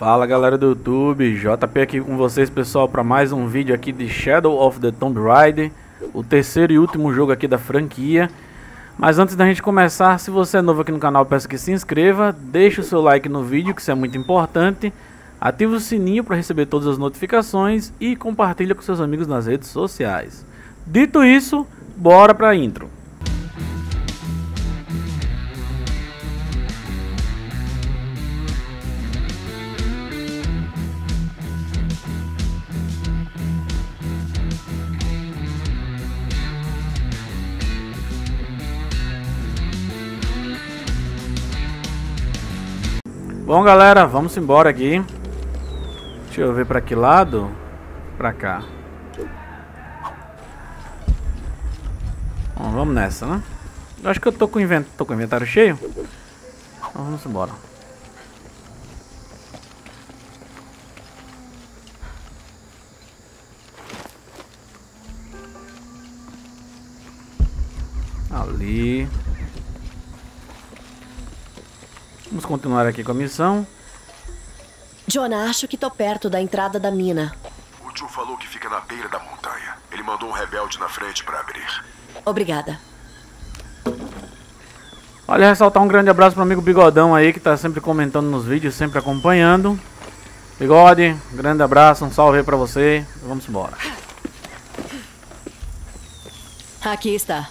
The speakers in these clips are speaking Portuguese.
Fala galera do YouTube, JP aqui com vocês pessoal para mais um vídeo aqui de Shadow of the Tomb Raider, o terceiro e último jogo aqui da franquia. Mas antes da gente começar, se você é novo aqui no canal, peço que se inscreva, deixe o seu like no vídeo, que isso é muito importante, ative o sininho para receber todas as notificações e compartilhe com seus amigos nas redes sociais. Dito isso, bora para a intro. Bom galera, vamos embora aqui. Deixa eu ver pra que lado. Pra cá. Bom, vamos nessa, né? Eu acho que eu tô com o inventário cheio. Então vamos embora. Ali. Vamos continuar aqui com a missão. Jonah, acho que tô perto da entrada da mina. O tio falou que fica na beira da montanha. Ele mandou um rebelde na frente para abrir. Obrigada. Olha, ressaltar um grande abraço pro amigo Bigodão aí, que tá sempre comentando nos vídeos, sempre acompanhando. Bigode, grande abraço, um salve aí pra você. Vamos embora. Aqui está.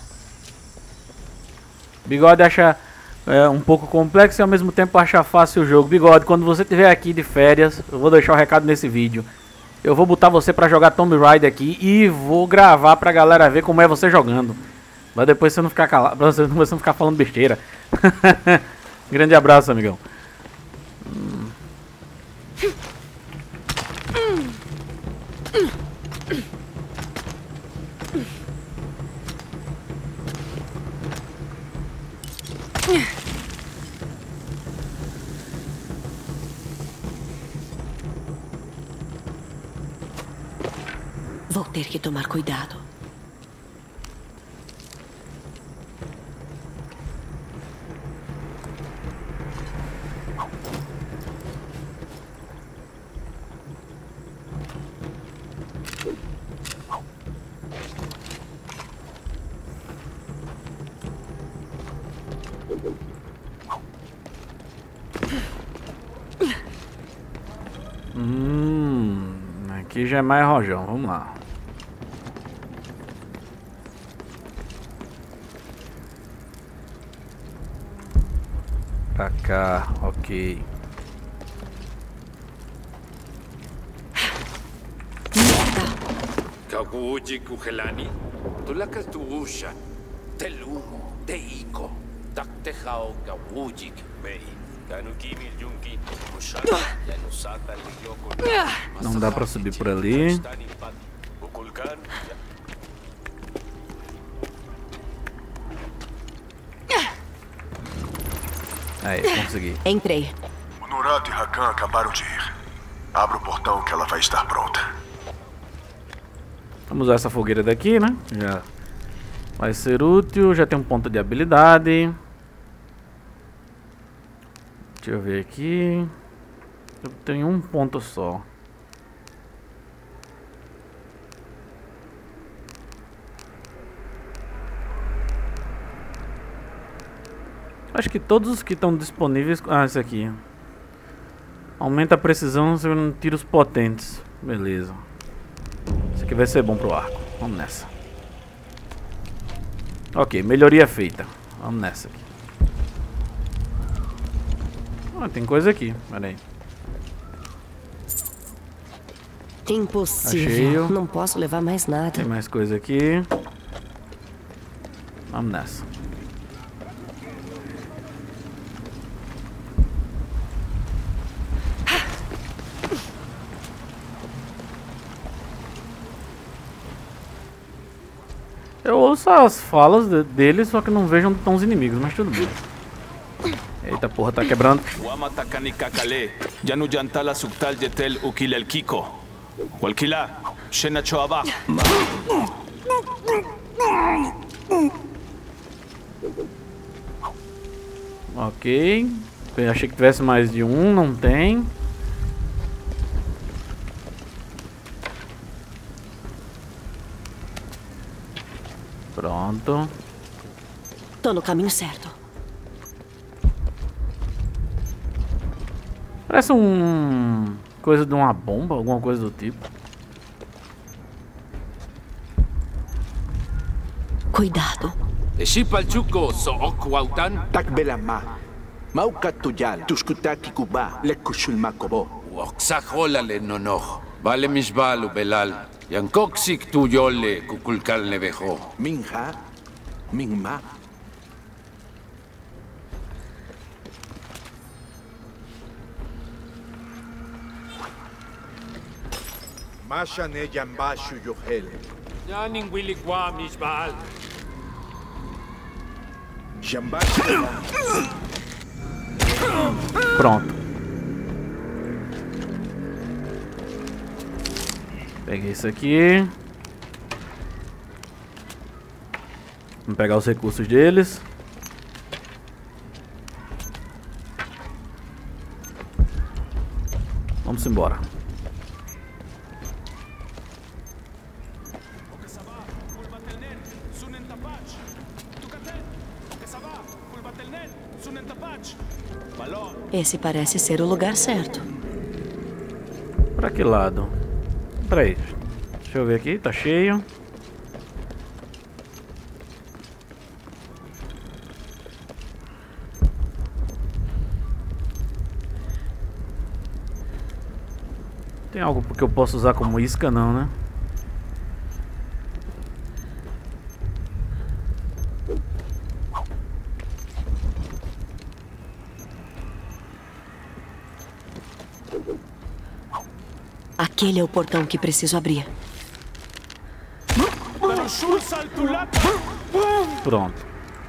Bigode acha um pouco complexo e ao mesmo tempo acha fácil o jogo. Bigode, quando você estiver aqui de férias, eu vou deixar o recado nesse vídeo. Eu vou botar você pra jogar Tomb Raider aqui e vou gravar pra galera ver como é você jogando. Mas depois você não ficar calado, pra você não ficar falando besteira. Grande abraço, amigão. Vou ter que tomar cuidado. Aqui já é mais rojão, vamos lá. Pra cá, ok. Kaguji kuhelani, tulakas tuusha, telumo, teiko, taktehao kawujik, mei, kanukimi junki, mushaka, yanusata ligyoko. Não dá pra subir por ali. Aí, consegui. Entrei. O Nurato e Rakan acabaram de ir. Abra o portão que ela vai estar pronta. Vamos usar essa fogueira daqui, né? Já vai ser útil. Já tem um ponto de habilidade. Deixa eu ver aqui. Eu tenho um ponto só. Acho que todos os que estão disponíveis... Ah, esse aqui. Aumenta a precisão segurando tiros potentes. Beleza. Isso aqui vai ser bom pro arco. Vamos nessa. Ok, melhoria feita. Vamos nessa aqui. Ah, tem coisa aqui. Pera aí. Impossível. Achei. Não posso levar mais nada. Tem mais coisa aqui. Vamos nessa. Eu ouço as falas deles, só que não vejo onde estão os inimigos, mas tudo bem. Eita porra, tá quebrando. Ok. Eu achei que tivesse mais de um, não tem. Pronto. Tô no caminho certo. Parece coisa de uma bomba, alguma coisa do tipo. Cuidado. Eshipalchuko so okwautan. Takbelama. Maukatuyal. Tuskutaki kuba. Lekushulmakobo. Uoksajolale nonoh. Vale misbal ubelal. Yankoksik tuyole kukulkal nevejo. Minha. Mingma. Masha ne yambashu yohel. Yaning wiligwa misbal. Yambashu. Pronto. Peguei isso aqui. Vamos pegar os recursos deles. Vamos embora. Esse parece ser o lugar certo. Pra que lado? Peraí. Deixa eu ver aqui. Tá cheio. Tem algo que eu posso usar como isca, não, né? Aquele é o portão que preciso abrir. Pronto.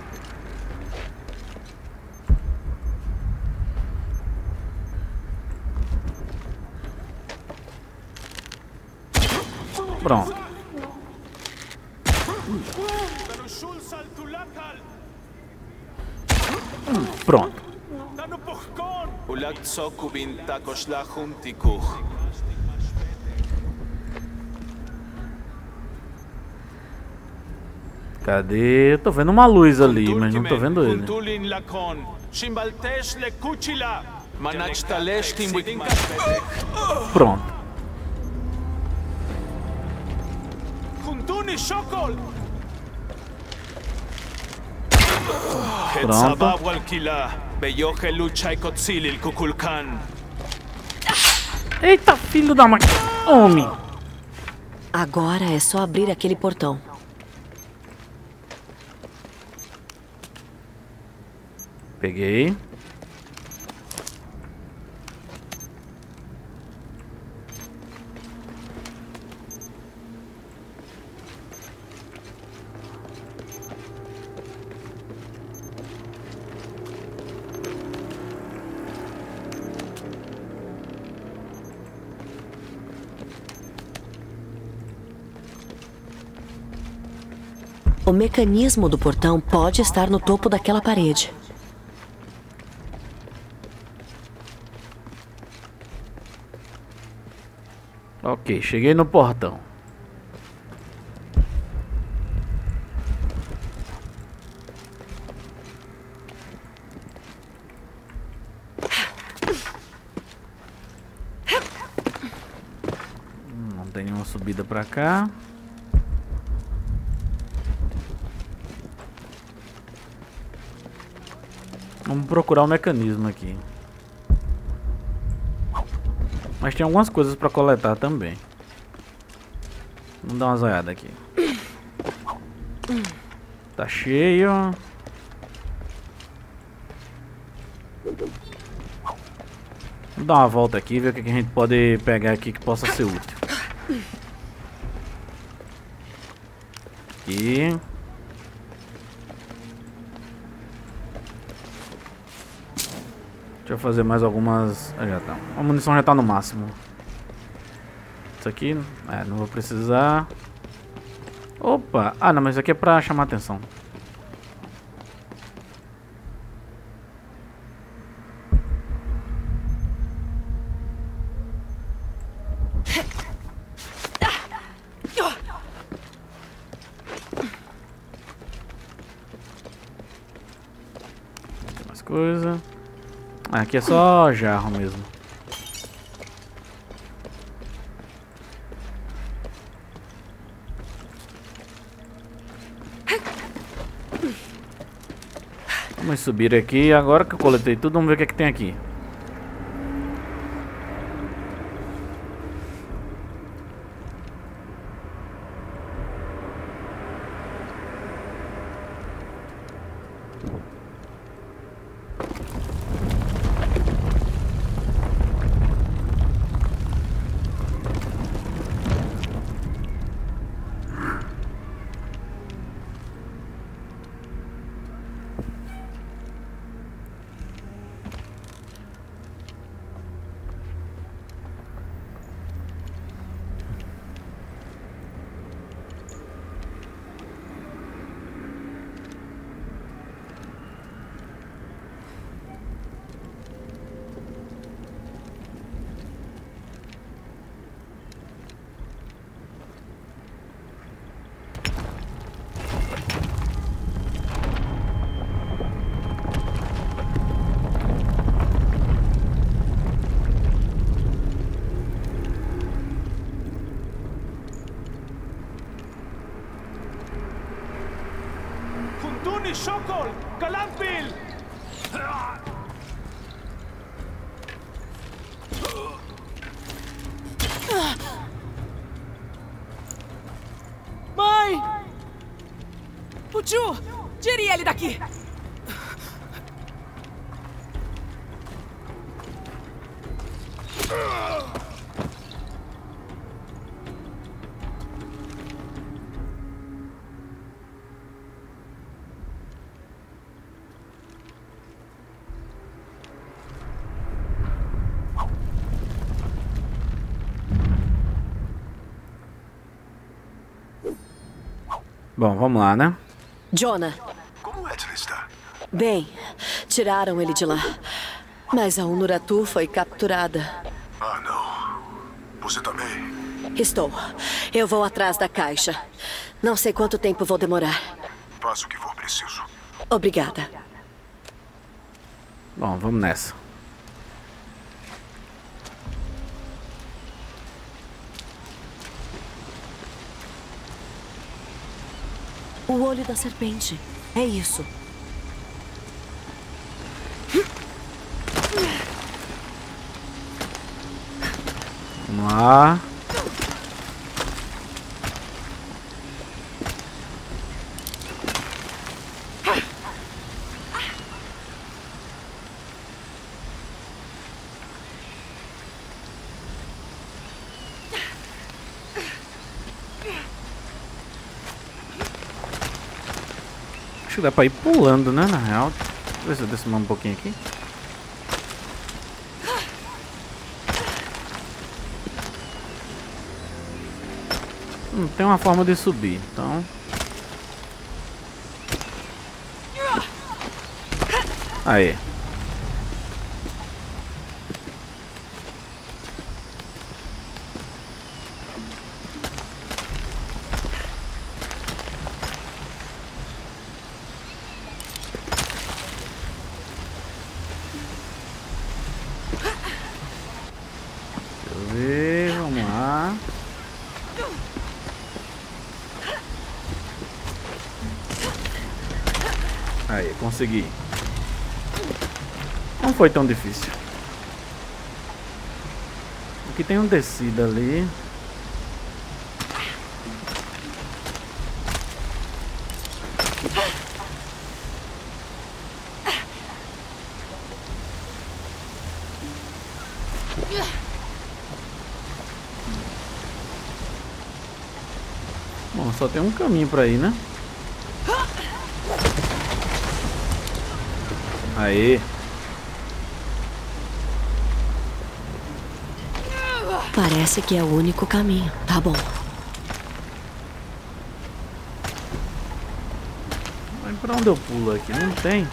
Pronto. Pronto. Cadê? Tô vendo uma luz ali, mas não tô vendo ele. Pronto. Eita, filho da mãe. Homem. Agora é só abrir aquele portão. Peguei. O mecanismo do portão pode estar no topo daquela parede. Ok, cheguei no portão. Não tem nenhuma subida pra cá. Vamos procurar o mecanismo aqui. Mas tem algumas coisas pra coletar também. Vamos dar uma olhada aqui. Tá cheio. Vamos dar uma volta aqui, ver o que a gente pode pegar aqui que possa ser útil. Aqui. Deixa eu fazer mais algumas... Ah, já tá. A munição já tá no máximo. Isso aqui... não vou precisar. Opa! Ah, não, mas isso aqui é pra chamar atenção. coisa. Aqui é só jarro mesmo. Vamos subir aqui. Agora que eu coletei tudo, vamos ver o que é que tem aqui. Kuntuni Shokol! Kalampil! Mãe! Puchu! Tire ele daqui! Bom, vamos lá, né? Jonah, Como Edna está? bem, tiraram ele de lá. Mas a Unuratu foi capturada. Ah, não. Você também? Estou. Eu vou atrás da caixa. Não sei quanto tempo vou demorar. Faça o que for preciso. Obrigada. Bom, vamos nessa. O olho da serpente. É isso. Vamos lá. Acho que dá pra ir pulando, né, na real. Deixa eu ver se eu desço mais um pouquinho aqui. Tem uma forma de subir, então... Aí. Vamos lá. Aí, consegui. Não foi tão difícil. Aqui tem um descida ali. Bom, só tem um caminho pra ir, né? Aí. Parece que é o único caminho. Tá bom. Mas pra onde eu pulo aqui? Não tem.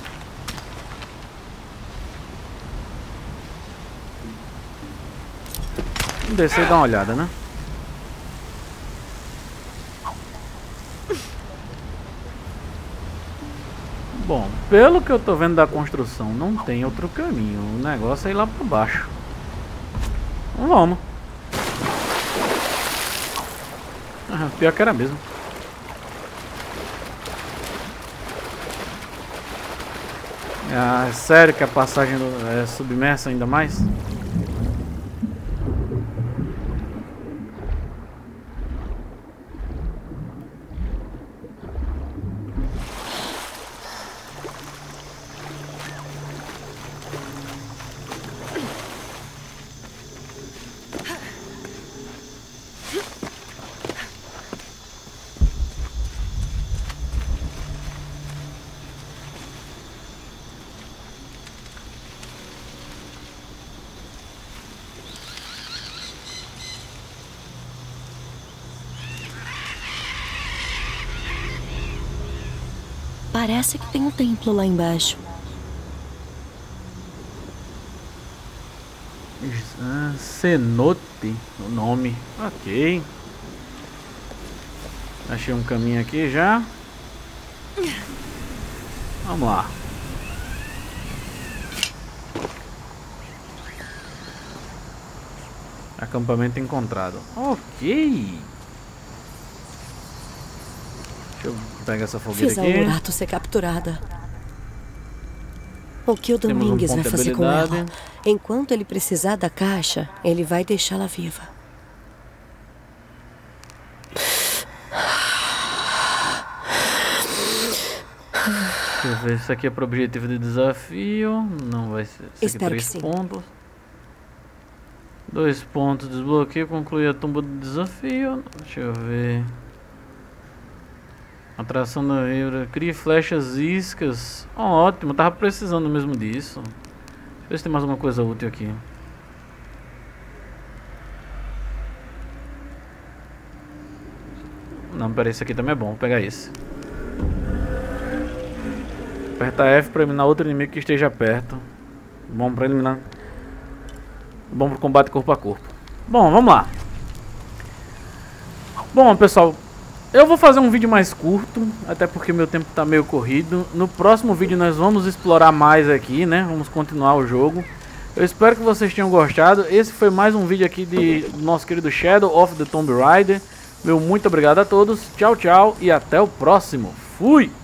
Vamos descer e dar uma olhada, né? Bom, pelo que eu tô vendo da construção, não tem outro caminho. O negócio é ir lá por baixo. Então vamos. Pior que era mesmo. É sério que a passagem é submersa ainda mais? Parece que tem um templo lá embaixo. Cenote, o nome. Ok. Achei um caminho aqui já. Vamos lá. Acampamento encontrado. Ok. Deixa eu pegar essa fogueira Fiz aqui. a Unurato ser capturada. O que o Temos Domingues vai ponto de fazer com ela? habilidade. Enquanto ele precisar da caixa, ele vai deixá-la viva. Deixa eu ver, isso aqui é para objetivo de desafio. Não vai ser. Isso aqui Espero 3 que sim. pontos. 2 pontos, desbloqueio, conclui a tumba do desafio. Deixa eu ver. Atração da vibra, crie flechas iscas. Oh, ótimo, tava precisando mesmo disso. Deixa eu ver se tem mais alguma coisa útil aqui. Não, peraí, esse aqui também é bom, vou pegar esse. Aperta F para eliminar outro inimigo que esteja perto. Bom para eliminar. Bom pro combate corpo a corpo. Bom, vamos lá. Bom, pessoal, eu vou fazer um vídeo mais curto, até porque meu tempo tá meio corrido. No próximo vídeo nós vamos explorar mais aqui, né? Vamos continuar o jogo. Eu espero que vocês tenham gostado. Esse foi mais um vídeo aqui do nosso querido Shadow of the Tomb Raider. Meu muito obrigado a todos. Tchau, tchau e até o próximo. Fui!